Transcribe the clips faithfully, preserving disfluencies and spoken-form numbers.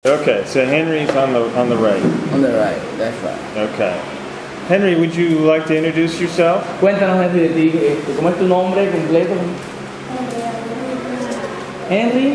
Okay, so Henry's on the on the right. On the right, that's right. Okay. Henry, would you like to introduce yourself? Cuéntanos, Henry, de ti. Este, ¿Cómo es tu nombre completo? Henry.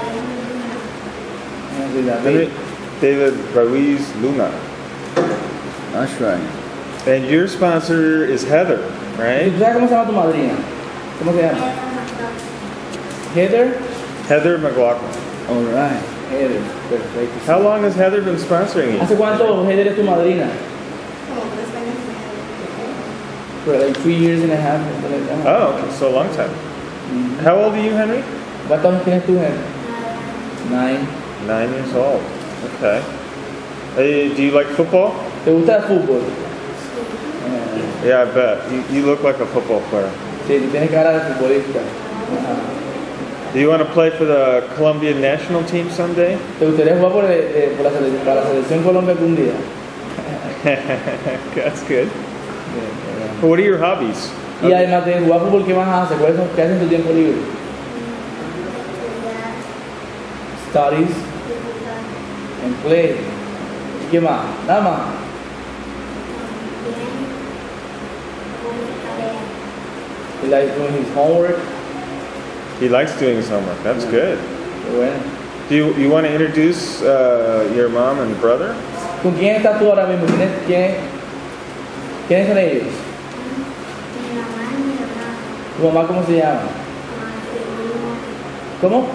Henry David. David Ruiz Luna. That's right. And your sponsor is Heather, right? ¿Tú sabes cómo se llama tu madrina? ¿Cómo se llama? Heather? Heather McLaughlin. All right. Heather. Perfecto. How long has Heather been sponsoring you? ¿Hace cuánto Heather es tu madrina? For like three years and a half. Oh, okay, so a long time. Mm-hmm. How old are you, Henry? ¿Cuántos años tienes tú, Henry? Nine. Nine years old. Okay. Hey, do you like football? ¿Te gusta el fútbol? Yeah, I bet. You, you look like a football player. Sí, tú tienes cara de futbolista. Do you want to play for the Colombian national team someday? ¿Te gustaría jugar por, eh, por la selección, para la selección Colombia algún día? That's good. Well, what are your hobbies? Y además de jugar fútbol, ¿qué más haces? ¿Qué haces en tu tiempo libre? Studies and play. ¿Y qué más? Nada más. He likes doing his homework. He likes doing his homework. That's yeah. good. Bueno. Do you you want to introduce uh, your mom and brother? ¿Con quién estás tú ahora mismo? ¿Quién, quién, ¿Quiénes son ellos? Mi mamá y mi hermano. ¿Tu mamá cómo se llama? ¿Cómo?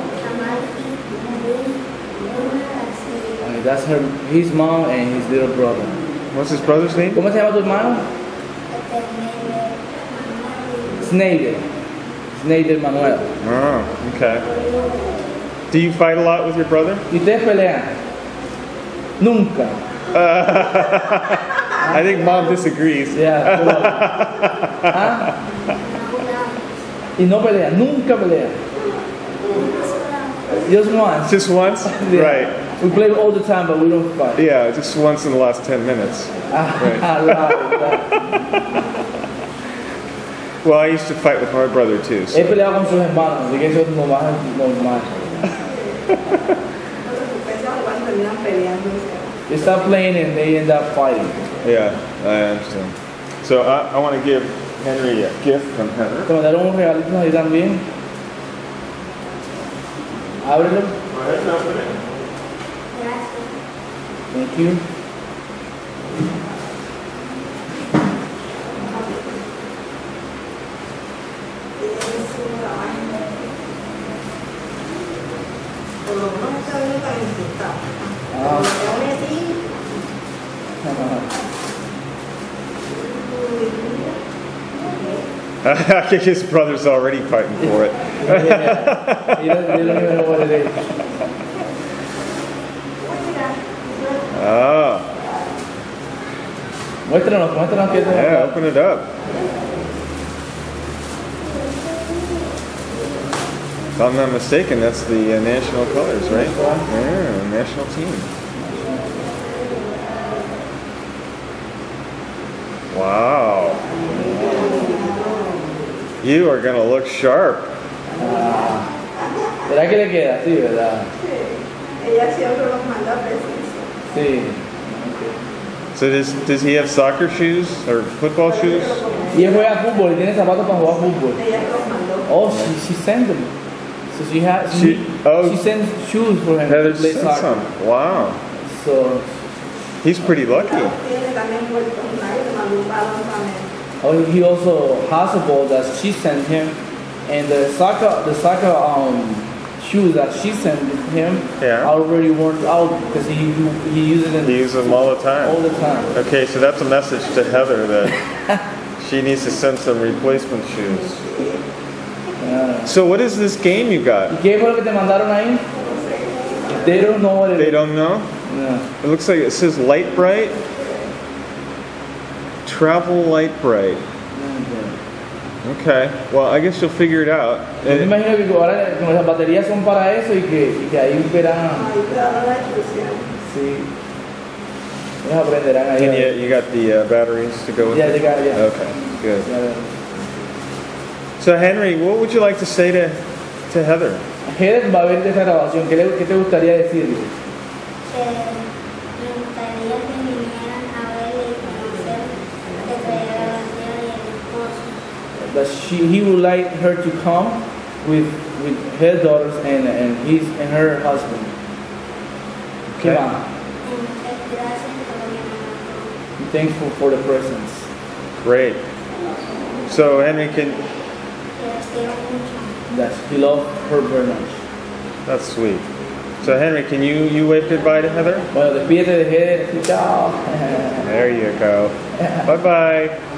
Okay, that's her, his mom and his little brother. What's his brother's name? ¿Cómo se llama tu hermano? Snyder. Snyder Manuel. Oh, okay. Do you fight a lot with your brother? ¿Y ustedes pelean? Nunca. Uh, I think mom disagrees. Yeah. ¿Ah? Y no pelean, nunca pelean. Just once. Just once? Yeah. Right. We play all the time, but we don't fight. Yeah, just once in the last ten minutes. Right. Well, I used to fight with my brother too. So. He peleado con sus hermanos, así que eso es normal. normal. They start playing and they end up fighting. Yeah, I understand. So I, I want to give Henry a gift from Heather. Te mandaron un regalito ahí también. Ábrelo. Go ahead and open it. Thank you. I think his brother's already fighting for it. Yeah, he doesn't, they don't even know what it is. Ah. Muéstranos, muéstranos qué es. Yeah, open it up. If I'm not mistaken, that's the uh, national colors, right? Yeah, national team. Wow. You are going to look sharp. Ah, ¿será que le queda? Sí, ¿verdad? Sí. Ella siempre los manda precisos. Sí. So does, does he have soccer shoes or football shoes? Y él juega fútbol y tiene zapatos para jugar fútbol. Ella los mandó. Oh, she, she sent them. So she has. She, She, oh, she sends shoes for him Heather to play sent soccer. some. Wow. So, He's pretty lucky. Tiene también puesto un aire, mandó un balón también. oh, he also has a ball that she sent him, and the soccer, the soccer um, shoes that she sent him Yeah. are already worn out because he he, he uses them. He uses them all the time. all the time. Okay, so that's a message to Heather that she needs to send some replacement shoes. Yeah. So what is this game you got? ¿Y qué fue lo que te mandaron ahí? They don't know what it They is. don't know? No. It looks like it says Light Bright. Travel Light Bright. Okay, well I guess you'll figure it out. Yo me imagino que ahora como las baterías son para eso y que, y que ahí verán. Ahí te da la instrucción. Sí. Ellos aprenderán ahí. And you, you got the uh, batteries to go with Yeah, it? they got it, yeah. Okay, good. Yeah. So Henry, what would you like to say to, to Heather? Heather va a ver esta grabación. ¿Qué, le, ¿Qué te gustaría decirle? gustaría que vinieran a verle y conocer que traía la bandera y el esposo. That she, he would like her to come with with her daughters and and his and her husband. ¿Qué Okay. más? Y muchas gracias por venir. I'm thankful for the presents. Great. So Henry, can Que las quiero mucho. That he loved her very much. that's sweet. So Henry, can you you wave goodbye to Heather? Bueno, despídete de Heather. Chao. There you go. Bye bye.